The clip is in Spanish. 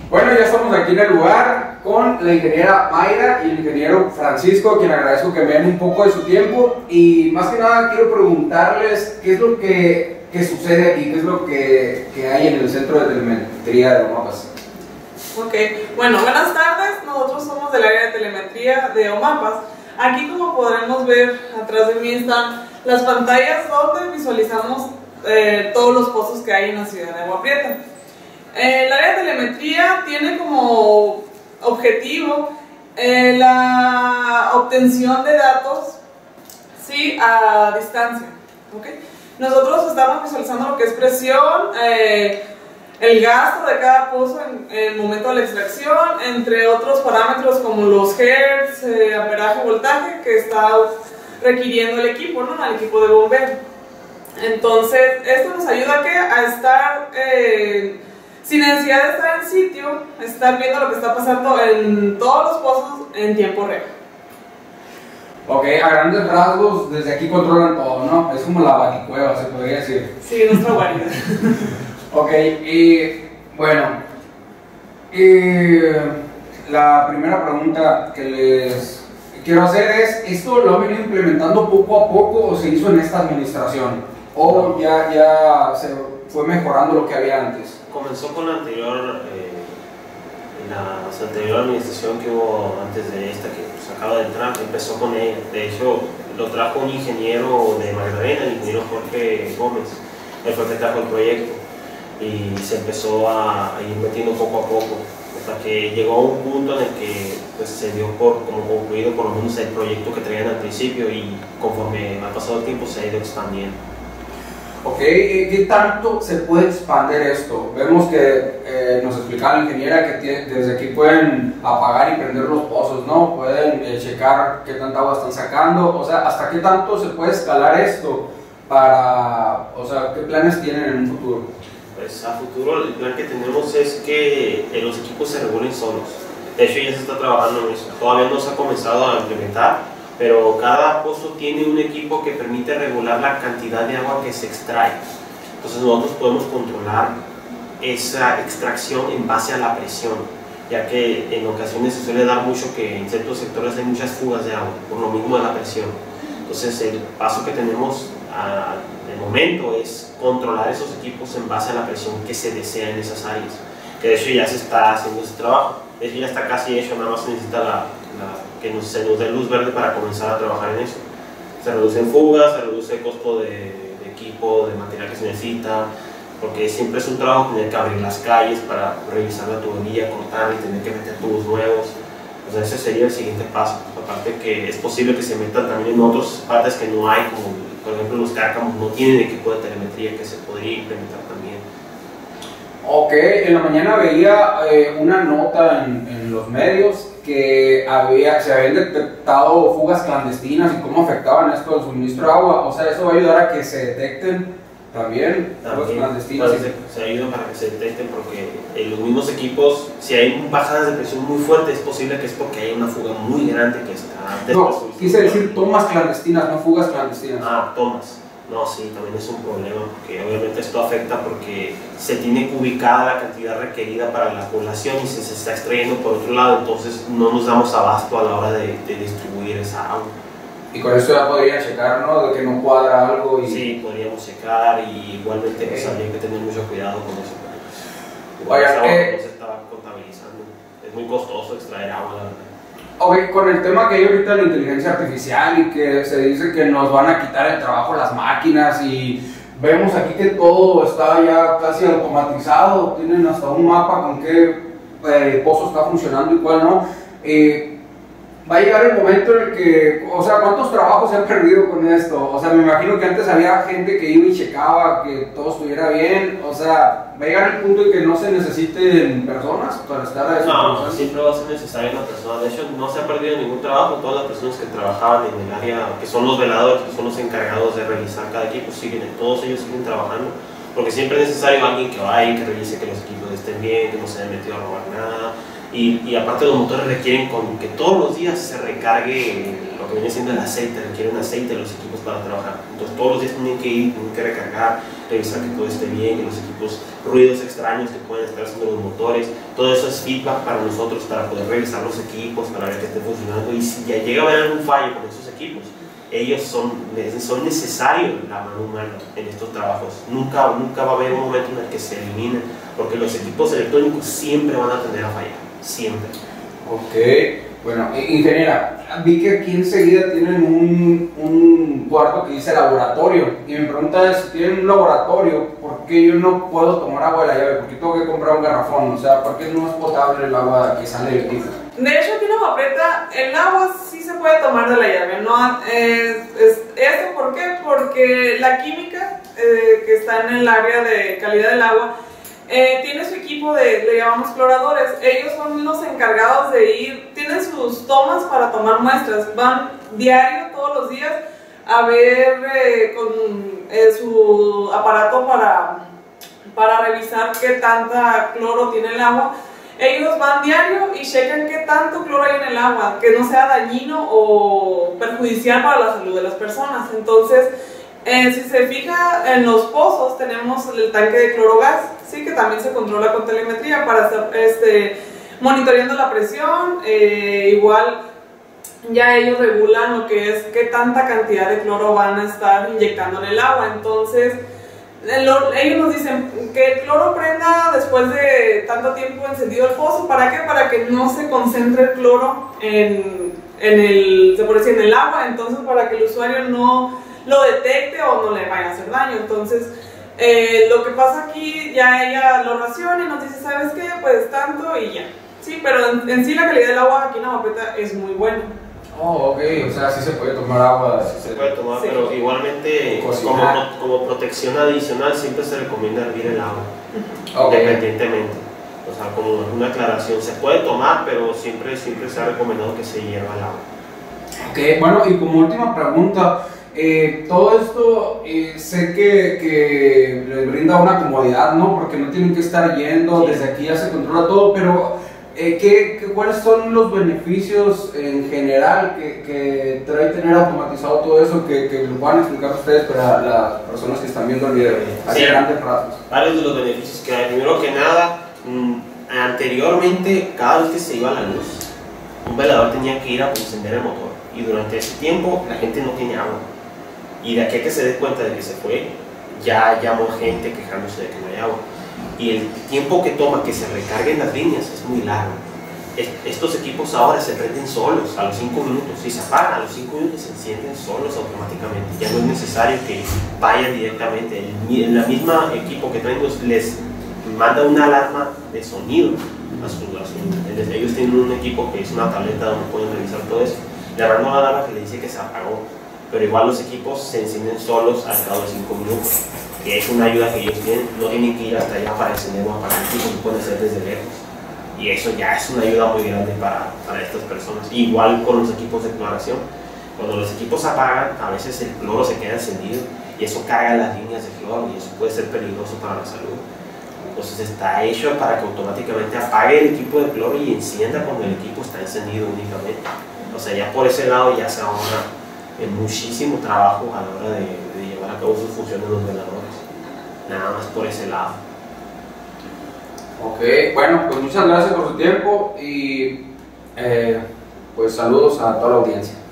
Bueno, ya estamos aquí en el lugar con la ingeniera Mayra y el ingeniero Francisco, a quien agradezco que me den un poco de su tiempo. Y más que nada quiero preguntarles qué es lo que sucede aquí, qué es lo que hay en el centro de telemetría de OMAPAS. Ok, bueno, buenas tardes. Nosotros somos del área de telemetría de OMAPAS. Aquí, como podremos ver, atrás de mí están las pantallas donde visualizamos todos los pozos que hay en la ciudad de Agua Prieta. El área de telemetría tiene como objetivo la obtención de datos, sí, a distancia. ¿Okay? Nosotros estamos visualizando lo que es presión, el gasto de cada pozo en el momento de la extracción, entre otros parámetros como los hertz, amperaje, voltaje que está requiriendo el equipo, ¿no? El equipo de bombeo. Entonces, esto nos ayuda a estar sin necesidad de estar en sitio, estar viendo lo que está pasando en todos los pozos en tiempo real. Ok, a grandes rasgos, desde aquí controlan todo, ¿no? Es como la baticueva, se podría decir. Sí, nuestra guarida. Ok, y bueno, la primera pregunta que les quiero hacer es, ¿esto lo han venido implementando poco a poco o se hizo en esta administración? ¿O ya se fue mejorando lo que había antes? Comenzó con la anterior, la anterior administración que hubo antes de esta, que pues, acaba de entrar, empezó con ella. De hecho, lo trajo un ingeniero de Magdalena, el ingeniero Jorge Gómez. Él fue el que trajo el proyecto y se empezó a ir metiendo poco a poco, hasta que llegó a un punto en el que pues, se dio por como concluido por lo menos el proyecto que traían al principio, y conforme ha pasado el tiempo se ha ido expandiendo. Ok, ¿qué tanto se puede expandir esto? Vemos que nos explicaba la ingeniera que desde aquí pueden apagar y prender los pozos, ¿no? Pueden checar qué tanta agua están sacando, o sea, ¿hasta qué tanto se puede escalar esto para, o sea, qué planes tienen en un futuro? Pues a futuro el plan que tenemos es que los equipos se regulen solos. De hecho ya se está trabajando en eso, todavía no se ha comenzado a implementar, pero cada pozo tiene un equipo que permite regular la cantidad de agua que se extrae. Entonces nosotros podemos controlar esa extracción en base a la presión, ya que en ocasiones se suele dar mucho que en ciertos sectores hay muchas fugas de agua, por lo mismo de la presión. Entonces el paso que tenemos de momento es controlar esos equipos en base a la presión que se desea en esas áreas, que de hecho ya se está haciendo ese trabajo. De hecho ya está casi hecho, nada más se necesita que se nos dé luz verde para comenzar a trabajar en eso. Se reducen fugas, se reduce el costo de equipo, de material que se necesita, porque siempre es un trabajo tener que abrir las calles para revisar la tubería, cortar y tener que meter tubos nuevos. O sea, ese sería el siguiente paso. Aparte que es posible que se metan también en otras partes que no hay, como por ejemplo los cárcamos no tienen equipo de telemetría, que se podría implementar también. Ok, en la mañana veía una nota en los medios que se habían detectado fugas clandestinas y cómo afectaban esto al suministro de agua. O sea, eso va a ayudar a que se detecten también fugas clandestinas. Se ayuda para que se detecten, porque en los mismos equipos, si hay bajadas de presión muy fuertes, es posible que es porque hay una fuga muy grande que está... No, quise decir tomas clandestinas, no fugas clandestinas. Ah, tomas. No, sí, también es un problema, porque obviamente esto afecta porque se tiene que ubicar la cantidad requerida para la población y se está extrayendo por otro lado, entonces no nos damos abasto a la hora de distribuir esa agua. Y con esto ya podrían checar, ¿no? De que no cuadra algo y... Sí, podríamos checar, y igualmente pues, habría que tener mucho cuidado con eso. Oye, esa agua no se está contabilizando, es muy costoso extraer agua, la verdad. Ok, con el tema que hay ahorita de la inteligencia artificial y que se dice que nos van a quitar el trabajo las máquinas, y vemos aquí que todo está ya casi automatizado, tienen hasta un mapa con qué pozo está funcionando y cuál no. Va a llegar el momento en el que, o sea, ¿cuántos trabajos se han perdido con esto? O sea, me imagino que antes había gente que iba y checaba que todo estuviera bien, o sea, va a llegar el punto en que no se necesiten personas para estar a eso. No, siempre va a ser necesaria una persona. De hecho, no se ha perdido ningún trabajo. Todas las personas que trabajaban en el área, que son los veladores, que son los encargados de revisar cada equipo, todos ellos siguen trabajando, porque siempre es necesario alguien que vaya y que revise que los equipos estén bien, que no se hayan metido a robar nada. Y aparte los motores requieren que todos los días se recargue lo que viene siendo el aceite, requieren aceite los equipos para trabajar. Entonces todos los días tienen que ir, tienen que recargar. revisar que todo esté bien, que los equipos, ruidos extraños que pueden estar haciendo los motores, todo eso es feedback para nosotros, para poder revisar los equipos, para ver que esté funcionando, y si ya llega a haber algún fallo con esos equipos, ellos son necesarios la mano humana en estos trabajos. Nunca va a haber un momento en el que se eliminen, porque los equipos electrónicos siempre van a tender a fallar, siempre. Ok, bueno, ingeniera, vi que aquí enseguida tienen un cuarto que dice laboratorio, y mi pregunta es, si tienen un laboratorio, ¿por qué yo no puedo tomar agua de la llave? ¿Por qué tengo que comprar un garrafón? O sea, ¿por qué no es potable el agua que sale del grifo? De hecho, aquí en Agua Prieta, el agua sí se puede tomar de la llave, ¿no? ¿Esto por qué? Porque la química que está en el área de calidad del agua tiene su equipo le llamamos cloradores. Ellos son los encargados de ir, tienen sus tomas para tomar muestras, van diario, todos los días, a ver con su aparato para revisar qué tanta cloro tiene el agua. Ellos van diario y checan qué tanto cloro hay en el agua, que no sea dañino o perjudicial para la salud de las personas. Entonces, si se fija en los pozos, tenemos el tanque de clorogas, sí, que también se controla con telemetría para estar monitoreando la presión. Igual, ya ellos regulan lo que es qué tanta cantidad de cloro van a estar inyectando en el agua. Entonces, ellos nos dicen que el cloro prenda después de tanto tiempo encendido el pozo. ¿Para qué? Para que no se concentre el cloro en el agua, entonces para que el usuario no lo detecte o no le vaya a hacer daño. Entonces, lo que pasa aquí, ya ella lo raciona y nos dice, ¿sabes qué? Pues tanto y ya. Sí, pero en sí la calidad del agua aquí en Agua Prieta es muy buena. Oh, ok, o sea, sí se puede tomar agua. Sí se puede tomar, sí. Pero igualmente como protección adicional siempre se recomienda hervir el agua, okay, independientemente. O sea, como una aclaración, se puede tomar, pero siempre se ha recomendado que se hierva el agua. Ok, bueno, y como última pregunta, todo esto sé que les brinda una comodidad, ¿no? Porque no tienen que estar yendo, sí, desde aquí ya se controla todo, pero ¿cuáles son los beneficios en general que trae tener automatizado todo eso, que lo puedan explicar ustedes para las personas que están viendo el video? Sí, grandes rasgos. Varios de los beneficios que hay. Primero que nada, anteriormente, cada vez que se iba la luz, un velador tenía que ir a encender el motor, y durante ese tiempo la gente no tiene agua. Y de aquí a que se dé cuenta de que se fue, ya llamó gente quejándose de que no hay agua. Y el tiempo que toma que se recarguen las líneas es muy largo. Estos equipos ahora se prenden solos a los 5 minutos. Si se apagan a los 5 minutos, se encienden solos automáticamente. Ya no es necesario que vayan directamente. El misma equipo que traen les manda una alarma de sonido ellos tienen un equipo que es una tableta donde pueden revisar todo eso. Le manda una alarma que le dice que se apagó. Pero igual los equipos se encienden solos al cabo de 5 minutos. Que es una ayuda que ellos tienen, no tienen que ir hasta allá para encender o apagar el equipo, lo pueden hacer desde lejos. Y eso ya es una ayuda muy grande para estas personas. Igual con los equipos de cloración, cuando los equipos apagan, a veces el cloro se queda encendido y eso carga las líneas de cloro y eso puede ser peligroso para la salud. Entonces está hecho para que automáticamente apague el equipo de cloro y encienda cuando el equipo está encendido únicamente. O sea, ya por ese lado ya se ahorra muchísimo trabajo a la hora de llevar a cabo sus funciones los veladores. Nada más por ese lado. Ok, bueno, pues muchas gracias por su tiempo y pues saludos a toda la audiencia.